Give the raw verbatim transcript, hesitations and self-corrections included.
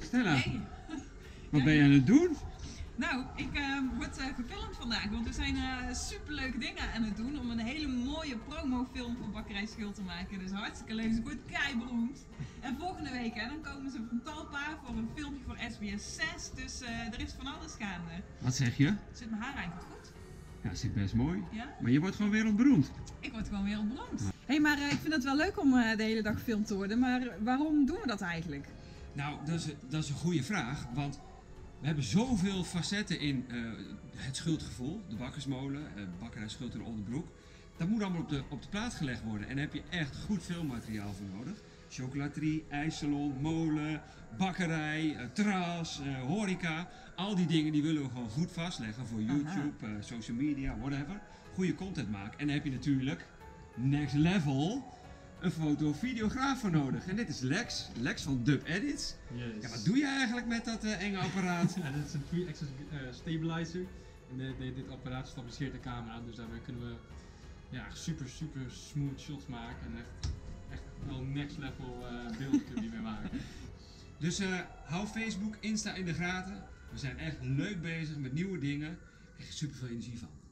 Stella, Hey. wat Ja, ben je aan het doen? Nou, ik uh, word uh, gefilmd vandaag, want we zijn uh, superleuke dingen aan het doen om een hele mooie promofilm voor Bakkerij Schuld te maken. Dus hartstikke leuk, ze wordt keiberoemd. En volgende week hè, dan komen ze van Talpa voor een filmpje voor S B S zes, dus uh, er is van alles gaande. Wat zeg je? Zit mijn haar eigenlijk goed? Ja, zit best mooi. Ja? Maar je wordt gewoon wereldberoemd. Ik word gewoon wereldberoemd. Hé, hey, maar uh, ik vind het wel leuk om uh, de hele dag gefilmd te worden, maar waarom doen we dat eigenlijk? Nou, dat is, dat is een goede vraag, want we hebben zoveel facetten in uh, het schuldgevoel, de bakkersmolen, uh, bakkerij Schuld in Oldenbroek. Dat moet allemaal op de, op de plaat gelegd worden en daar heb je echt goed filmmateriaal voor nodig. Chocolaterie, ijssalon, molen, bakkerij, uh, terras, uh, horeca. Al die dingen die willen we gewoon goed vastleggen voor YouTube, uh, social media, whatever. Goede content maken. En dan heb je natuurlijk next level een foto- of videograaf voor nodig. En dit is Lex, Lex van Dub Edits. Yes. Ja, wat doe je eigenlijk met dat uh, enge apparaat? Ja, dit is een three axis uh, stabilizer. En dit, dit, dit apparaat stabiliseert de camera, dus daarmee kunnen we ja, super super smooth shots maken en echt, echt wel next level uh, beelden kunnen die mee maken. Dus uh, hou Facebook, Insta in de gaten. We zijn echt leuk bezig met nieuwe dingen. Ik krijg er super veel energie van.